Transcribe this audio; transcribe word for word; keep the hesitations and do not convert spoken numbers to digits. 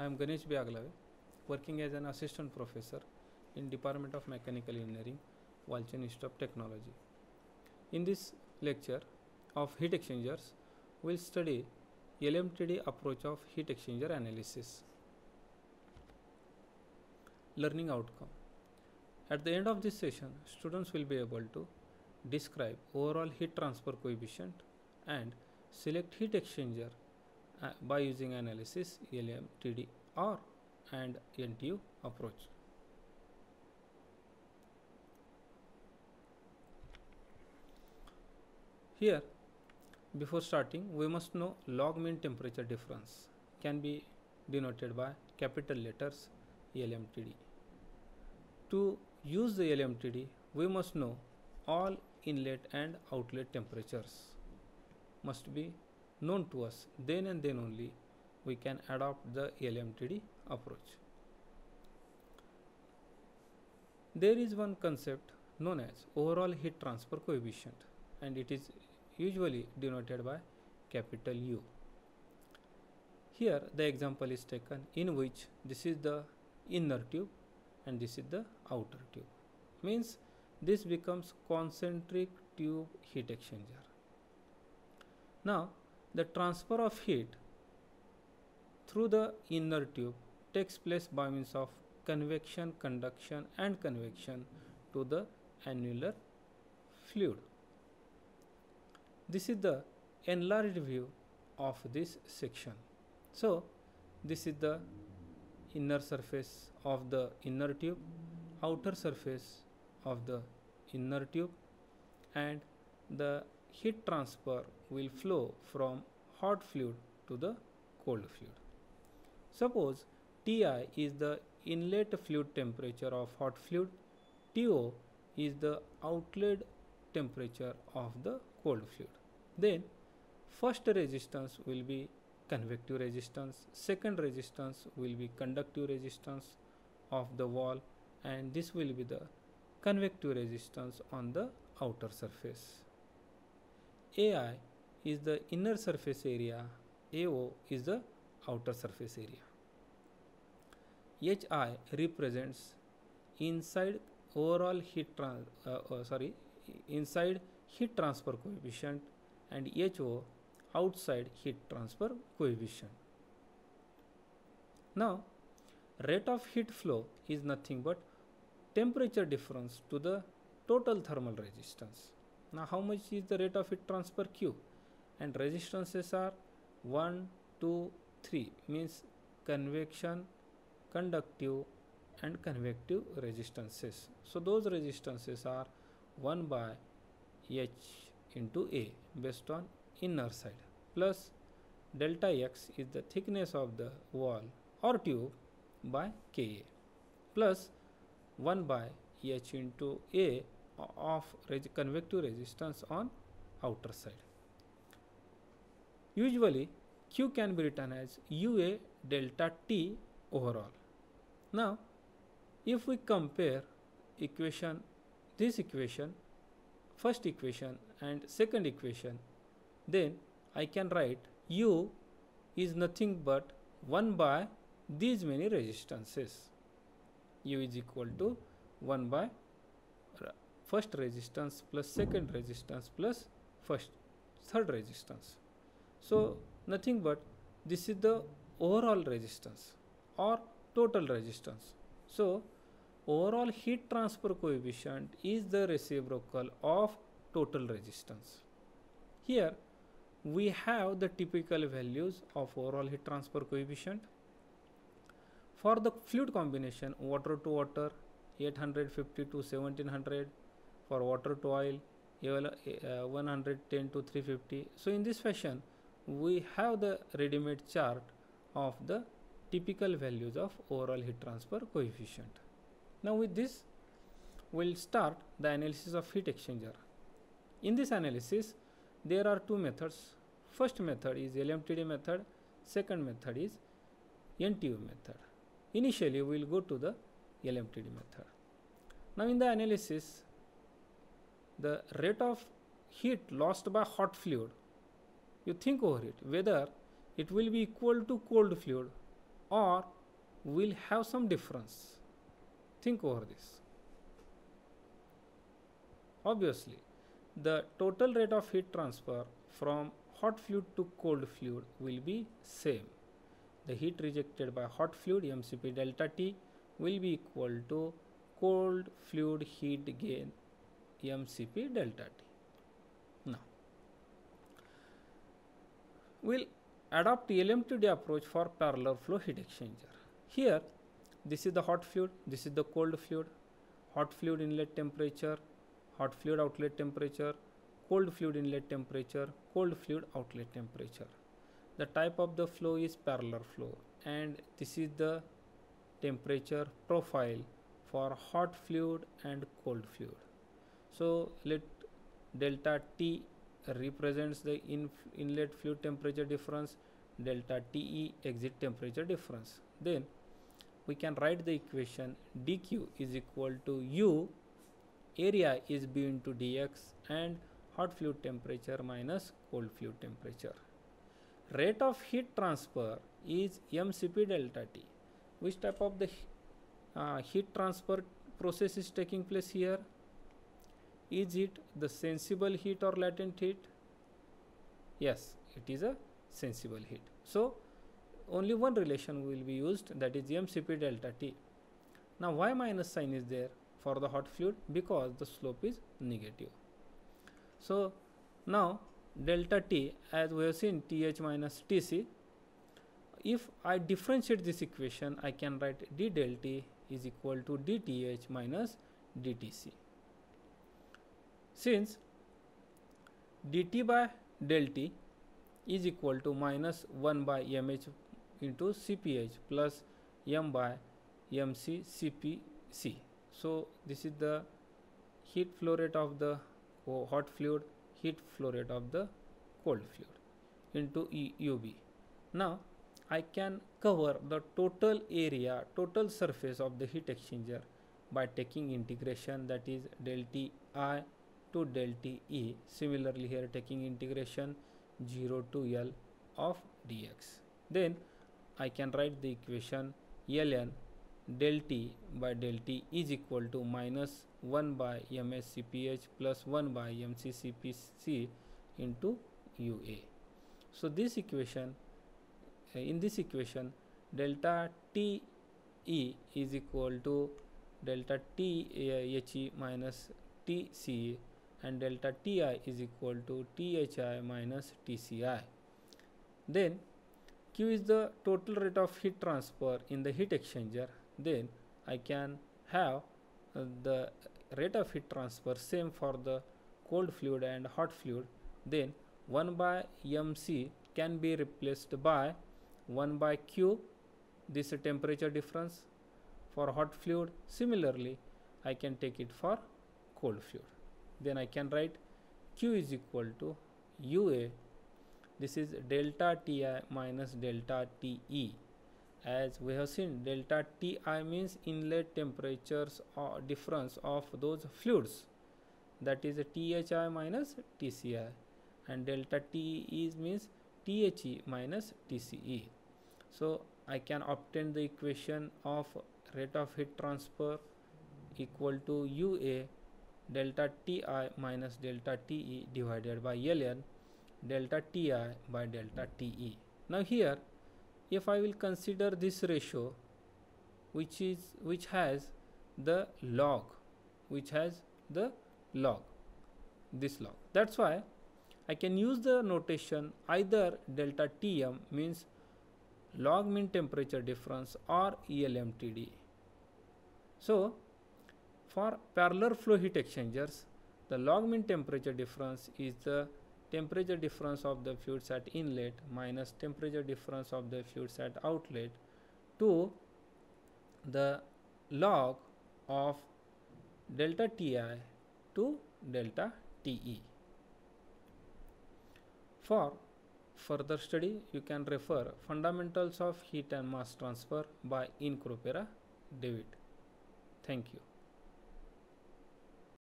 I am Mister G B Agalave, working as an assistant professor in Department of Mechanical Engineering, Walchand Institute of Technology. In this lecture of heat exchangers, we will study L M T D approach of heat exchanger analysis. Learning outcome. At the end of this session, students will be able to describe overall heat transfer coefficient and select heat exchanger uh, by using analysis L M T D or and N T U approach. Here, before starting, we must know log mean temperature difference can be denoted by capital letters L M T D. To use the L M T D, we must know all inlet and outlet temperatures must be known to us. Then and then only we can adopt the L M T D approach. There is one concept known as overall heat transfer coefficient, and it is usually denoted by capital U. Here the example is taken in which this is the inner tube and this is the outer tube. Means this becomes concentric tube heat exchanger. Now the transfer of heat through the inner tube takes place by means of convection, conduction and convection to the annular fluid. This is the enlarged view of this section. So this is the inner surface of the inner tube, outer surface of the inner tube, and the heat transfer will flow from hot fluid to the cold fluid. Suppose T I is the inlet fluid temperature of hot fluid, T O is the outlet temperature of the cold fluid. Then first resistance will be convective resistance, second resistance will be conductive resistance of the wall, and this will be the convective resistance on the outer surface. A I is the inner surface area, A O is the outer surface area. H I represents inside overall heat trans uh, uh, sorry inside heat transfer coefficient, and H O outside heat transfer coefficient. Now rate of heat flow is nothing but temperature difference to the total thermal resistance. Now how much is the rate of heat transfer Q, and resistances are one, two, three, means convection, conductive and convective resistances. So those resistances are one by H into A based on inner side, plus delta X is the thickness of the wall or tube by Ka, plus one by H into A of res convective resistance on outer side. Usually Q can be written as U A delta T overall. Now if we compare equation, this equation, first equation and second equation, then I can write U is nothing but one by these many resistances. U is equal to one by first resistance plus second resistance plus first third resistance. So nothing but this is the overall resistance or total resistance. So overall heat transfer coefficient is the reciprocal of total resistance. Here we have the typical values of overall heat transfer coefficient. For the fluid combination, water to water eight hundred fifty to seventeen hundred, for water to oil uh, one hundred ten to three fifty. So in this fashion we have the ready-made chart of the typical values of overall heat transfer coefficient. Now with this we will start the analysis of heat exchanger. In this analysis there are two methods. First method is L M T D method, second method is N T U method. Initially we will go to the L M T D method. Now in the analysis, the rate of heat lost by hot fluid, you think over it whether it will be equal to cold fluid or will have some difference? Think over this. Obviously, the total rate of heat transfer from hot fluid to cold fluid will be same. The heat rejected by hot fluid M C P delta T will be equal to cold fluid heat gain M C P delta T. Now, we'll adopt L M T D approach for parallel flow heat exchanger. Here, this is the hot fluid, this is the cold fluid. Hot fluid inlet temperature, hot fluid outlet temperature, cold fluid inlet temperature, cold fluid outlet temperature. The type of the flow is parallel flow, and this is the temperature profile for hot fluid and cold fluid. So let delta T represents the in inlet fluid temperature difference, delta T E exit temperature difference. Then we can write the equation dq is equal to U, area is B into dx, and hot fluid temperature minus cold fluid temperature. Rate of heat transfer is M C P delta T. Which type of the uh, heat transfer process is taking place here? Is it the sensible heat or latent heat? Yes, it is a sensible heat. So only one relation will be used, that is M C P delta T. Now why minus sign is there for the hot fluid? Because the slope is negative. So now delta T, as we have seen, T H minus T C. If I differentiate this equation, I can write d del T is equal to dTh minus dTc. Since dt by del T is equal to minus one by mh into Cph plus m by mc Cpc. So this is the heat flow rate of the hot fluid, heat flow rate of the cold fluid into U B. Now I can cover the total area, total surface of the heat exchanger by taking integration, that is del T I to del T E. Similarly here taking integration zero to L of dx. Then I can write the equation ln del T by del T is equal to minus one by ms Cph plus one by mc Cpc into U A. So this equation, in this equation, delta T E is equal to delta T H E minus T C E, and delta Ti is equal to T H I minus T C I. Then Q is the total rate of heat transfer in the heat exchanger. Then I can have uh, the rate of heat transfer same for the cold fluid and hot fluid. Then one by mc can be replaced by one by Q, this is temperature difference for hot fluid. Similarly I can take it for cold fluid. Then I can write Q is equal to U A, this is delta Ti minus delta Te. As we have seen, delta Ti means inlet temperatures or difference of those fluids, that is Thi minus Tci, and delta Te is means The minus Tce. So I can obtain the equation of rate of heat transfer equal to U A delta Ti minus delta Te divided by ln delta Ti by delta Te. Now here, if I will consider this ratio, which is which has the log, which has the log, this log, that's why I can use the notation either delta Tm means log mean temperature difference or L M T D. So for parallel flow heat exchangers, the log mean temperature difference is the temperature difference of the fluids at inlet minus temperature difference of the fluids at outlet to the log of delta Ti to delta Te. For further study, you can refer Fundamentals of Heat and Mass Transfer by Incropera David. Thank you.